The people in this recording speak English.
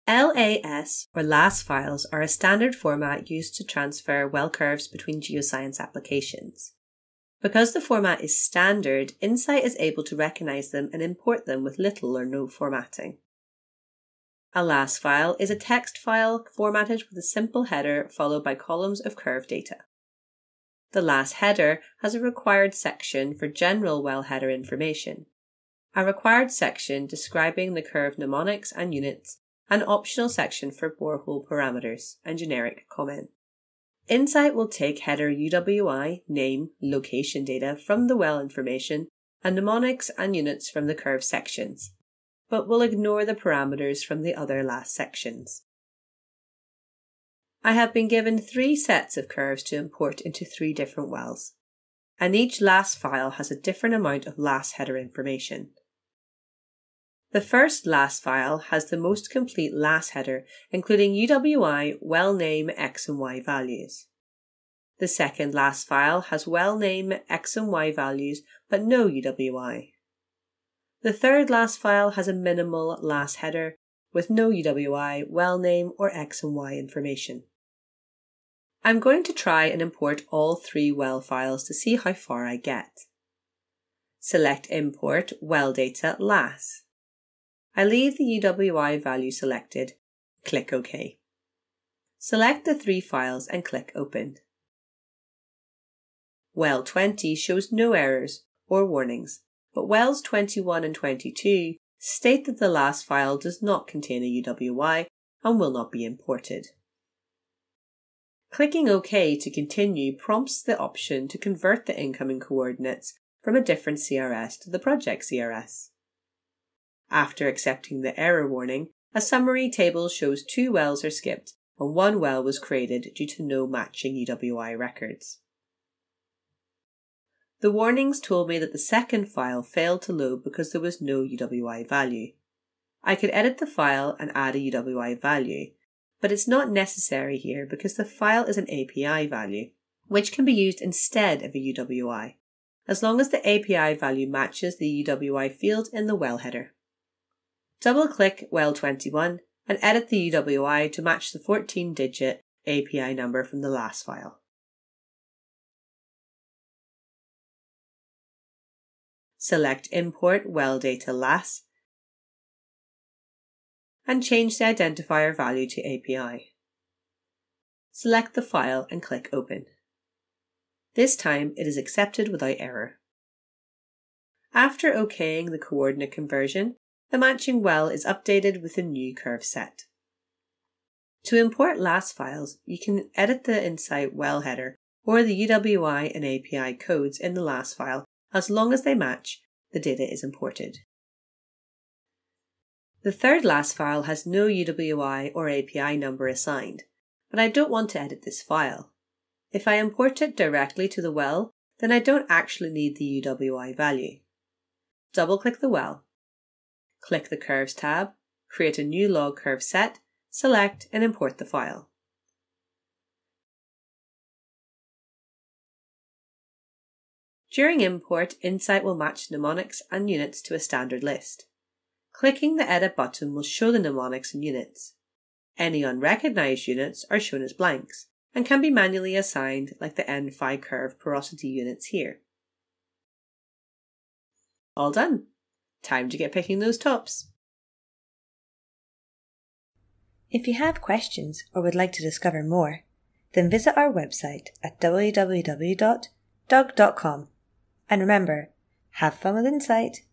LAS, or LAS files, are a standard format used to transfer well curves between geoscience applications. Because the format is standard, Insight is able to recognize them and import them with little or no formatting. A LAS file is a text file formatted with a simple header followed by columns of curve data. The LAS header has a required section for general well header information, a required section describing the curve mnemonics and units, an optional section for borehole parameters, and generic comment. Insight will take header UWI, name, location data from the well information, and mnemonics and units from the curve sections, but will ignore the parameters from the other LAS sections. I have been given 3 sets of curves to import into 3 different wells, and each LAS file has a different amount of LAS header information. The first LAS file has the most complete LAS header, including UWI, well name, X and Y values. The second LAS file has well name, X and Y values, but no UWI. The third LAS file has a minimal LAS header with no UWI, well name, or X and Y information. I'm going to try and import all 3 well files to see how far I get. Select Import Well Data LAS. I leave the UWI value selected, click OK. Select the 3 files and click Open. Well 20 shows no errors or warnings, but wells 21 and 22 state that the LAS file does not contain a UWI and will not be imported. Clicking OK to continue prompts the option to convert the incoming coordinates from a different CRS to the project CRS. After accepting the error warning, a summary table shows 2 wells are skipped and 1 well was created due to no matching UWI records. The warnings told me that the second file failed to load because there was no UWI value. I could edit the file and add a UWI value, but it's not necessary here because the file is an API value, which can be used instead of a UWI, as long as the API value matches the UWI field in the well header. Double-click well 21 and edit the UWI to match the 14-digit API number from the LAS file. Select Import Well Data LAS and change the identifier value to API. Select the file and click Open. This time it is accepted without error. After okaying the coordinate conversion, the matching well is updated with a new curve set. To import LAS files, you can edit the Insight well header or the UWI and API codes in the LAS file as long as they match, the data is imported. The third LAS file has no UWI or API number assigned, but I don't want to edit this file. If I import it directly to the well, then I don't actually need the UWI value. Double-click the well. Click the Curves tab, create a new log curve set, select and import the file. During import, Insight will match mnemonics and units to a standard list. Clicking the Edit button will show the mnemonics and units. Any unrecognized units are shown as blanks and can be manually assigned like the N-Phi curve porosity units here. All done. Time to get picking those tops. If you have questions or would like to discover more, then visit our website at www.doug.com. And remember, have fun with Insight.